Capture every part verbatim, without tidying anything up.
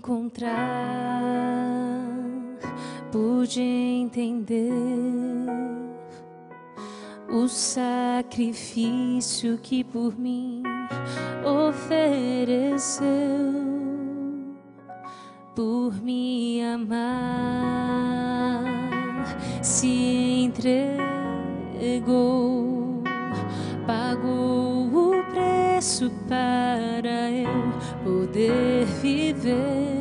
encontrar, pude entender o sacrifício que por mim ofereceu, por me amar, se entregou, pagou o preço para eu poder viver.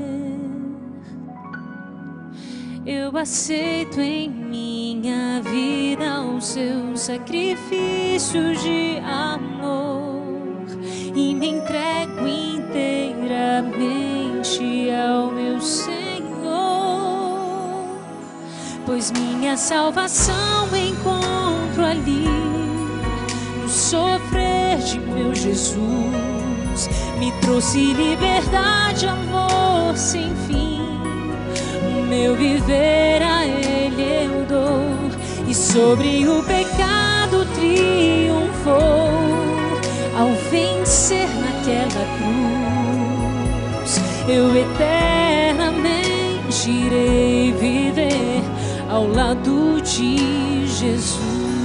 Eu aceito em minha vida o seu sacrifício de amor e me entrego inteiramente ao meu Senhor, pois minha salvação encontro ali no sofrer de meu Jesus. Me trouxe liberdade, amor sem fim. O meu viver a Ele eu dou, e sobre o pecado triunfou ao vencer naquela cruz. Eu eternamente irei viver ao lado de Jesus,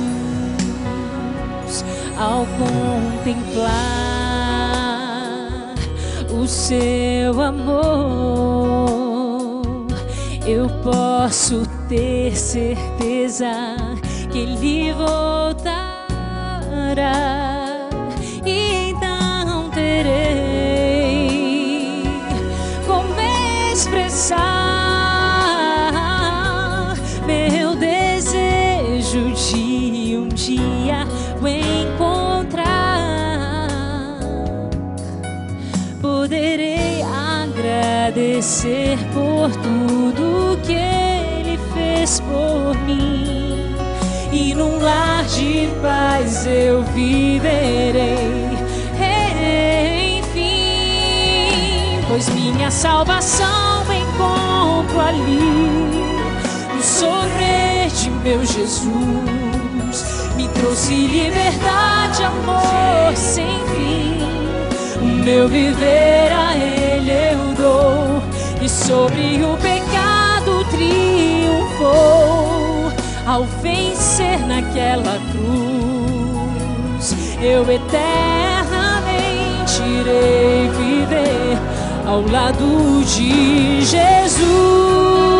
ao contemplar o seu amor. Eu posso ter certeza que Ele voltará, e então terei como expressar meu desejo de um dia o encontrar. Poderei agradecer por tudo que Ele fez por mim, e num lar de paz eu viverei, enfim, pois minha salvação encontro ali no sofrer de meu Jesus. Me trouxe liberdade, amor sem fim. O meu viver a Ele eu dou, e sobre o pecado triunfou ao vencer naquela cruz. Eu eternamente irei viver ao lado de Jesus.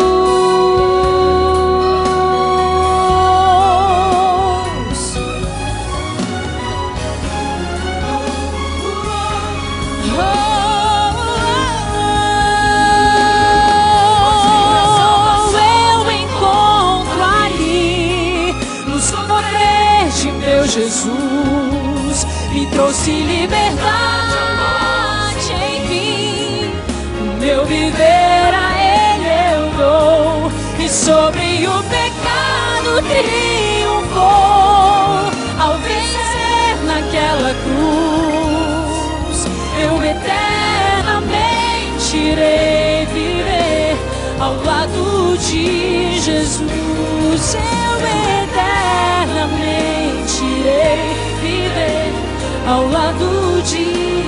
Jesus me trouxe liberdade, enfim. O meu viver a Ele eu dou, e sobre o pecado triunfou ao vencer naquela cruz. Eu eternamente irei viver ao lado de Jesus. Eu eternamente irei viver ao lado de